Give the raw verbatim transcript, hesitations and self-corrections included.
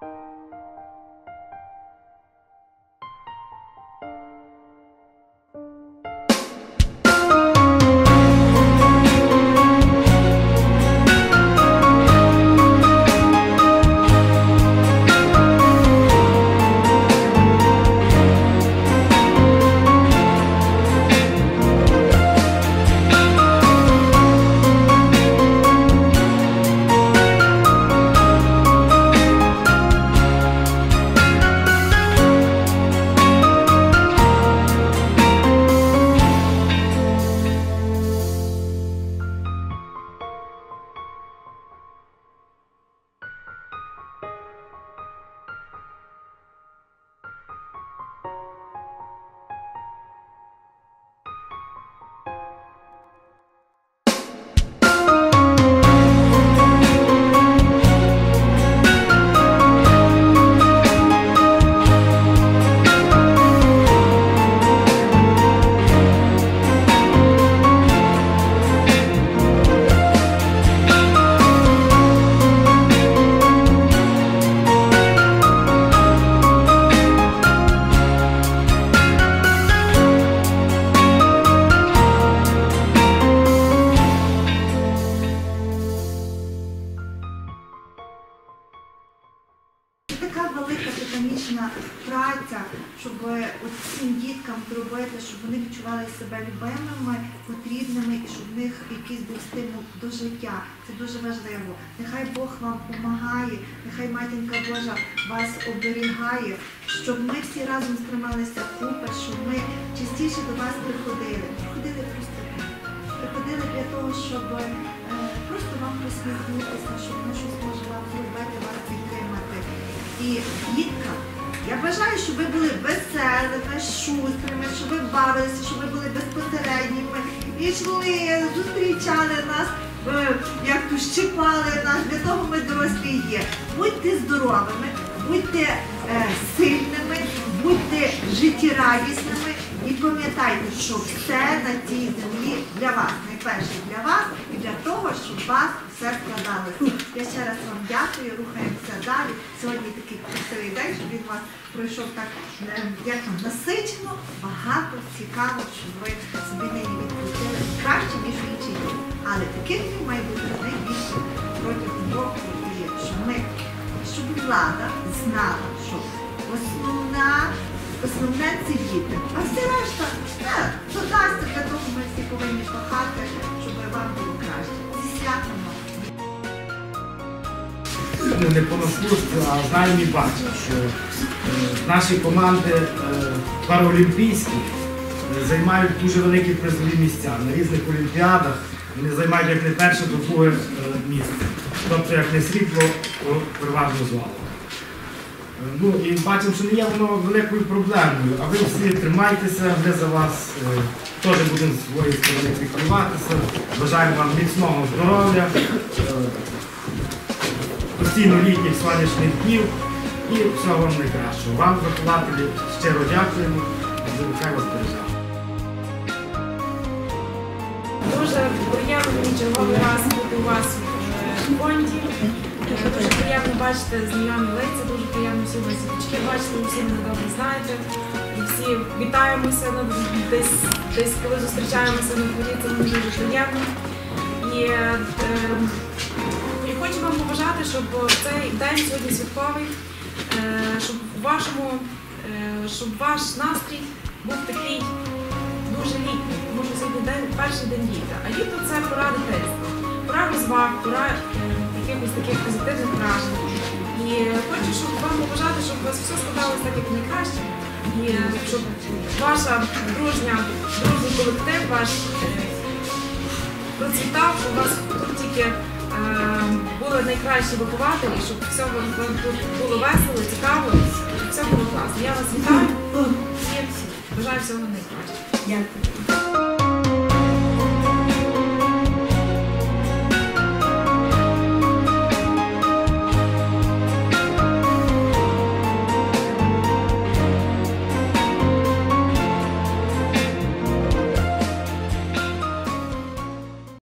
Така велика титанічна праця, щоб цим діткам зробити, щоб вони відчували себе любимими, потрібними і щоб в них якийсь був стимул до життя. Це дуже важливо. Нехай Бог вам допомагає, нехай Матінка Божа вас оберігає, щоб ми всі разом стрималися купи, щоб ми частіше до вас приходили. Приходили просто приходили для того, щоб е, просто вам посміхнутися, щоб ми щось може вам зробити, вас підтримати. І дітка, я бажаю, щоб ви були веселими, шустрими, щоб ви бавилися, щоб ви були безпосередніми, йшли, зустрічали нас, як то щипали нас, для того ми дорослі є. Будьте здоровими, будьте е, сильними, будьте життєрадісними і пам'ятайте, що все на цій землі для вас. Найперше для вас і для того, щоб вас все складалося. Я ще раз вам дякую, рухаємося далі. Сьогодні такий красивий день, щоб він у вас пройшов так як насичено, багато, цікаво, щоб ви собі нині відпустили краще, ніж в інші дні. Але таких днів має бути найбільше протягом року. І щоб ми, щоб влада знала, що основна Основне це діти. А все решта, не, додасться, для того ми всі повинні кохати, щоб вам було краще. Зі святом вам. Не понаслужку, а знаємо і бачимо, що е, наші команди е, параолімпійські е, займають дуже великі призові місця на різних олімпіадах. Вони займають як не перше, то друге е, місце. Тобто, як не срібло, то переважно золото. Ну, і бачимо, що не є воно великою проблемою, а ви всі тримайтеся, ми за вас е, теж будемо з своєї сторони піклуватися. Бажаємо вам міцного здоров'я, е, постійно літніх сонячних днів і всього вам найкращого. Вам, вихователі, щиро дякуємо, нехай вас бережемо. Дуже приємно мені черговий раз бути у вас в фонді. Дуже приємно бачити знайомі лиця, дуже приємно всі ваші дочки бачити, ви всі мене добре знаєте. І всі вітаємося, ну, десь, десь коли зустрічаємося на дворі, це дуже приємно. І, е, і хочу вам побажати, щоб цей день сьогодні святковий, е, щоб, вашому, е, щоб ваш настрій був такий дуже літній, тому що сьогодні день, перший день літа. А літо – це пора дитинства, пора розваг, пора е, якихось таких позитивних вражень. І хочу, щоб вам побажати, щоб у вас все складалося так, як найкраще. І щоб ваша дружня, дружній колектив ваш е, процвітав, щоб у вас тут тільки е, були найкращі вихователі, щоб все вам тут було весело, цікаво, щоб все було класно. Я вас вітаю і бажаю всього найкращого. Дякую.